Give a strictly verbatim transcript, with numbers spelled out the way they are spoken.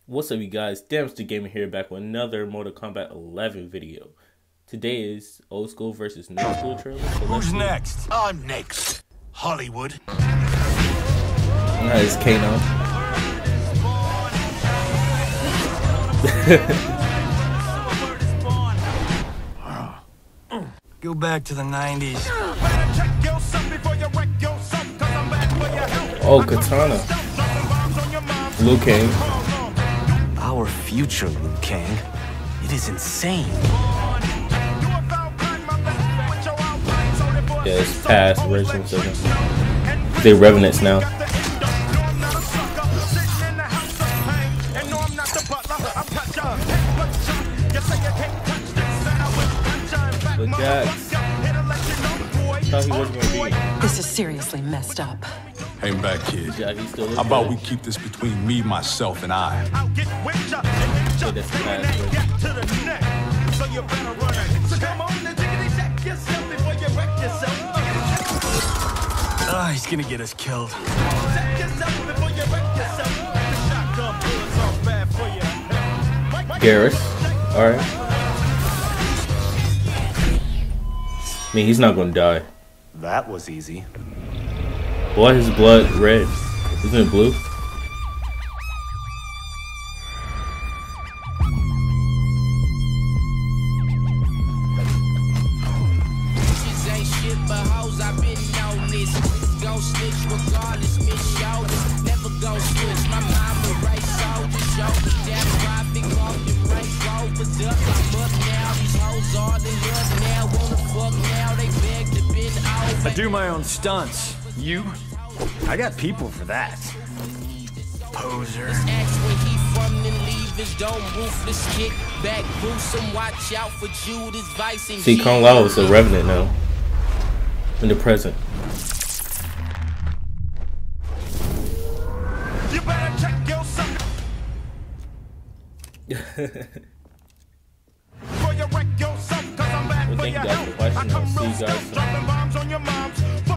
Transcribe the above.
What's up, you guys? Damster Gamer here, back with another Mortal Kombat eleven video. Today is old school versus new school trailer. So Who's next? I'm next. Hollywood. That is Kano. Go back to the nineties. Oh, Kitana. Liu Kang. Our future, Liu Kang. It is insane. Yeah, it's past versions of them. They're Revenants now. But JAX. Thought he wasn't gonna be. This is seriously messed up. Hang back, kid. Yeah, he still How about we keep this between me, myself, and I? So that's the past version. Ah, he's gonna get us killed. Garrus. Alright. I mean, he's not gonna die. That was easy. Why is his blood red? Isn't it blue? I do my own stunts. You? I got people for that. Poser. See, Kung Lao is a Revenant now. In the present. You better check yourself. For your wreck yourself, cause I'm back Well, for thank you your guys help. for watching. I come I'll see real you guys stiff, dropping bombs on your moms.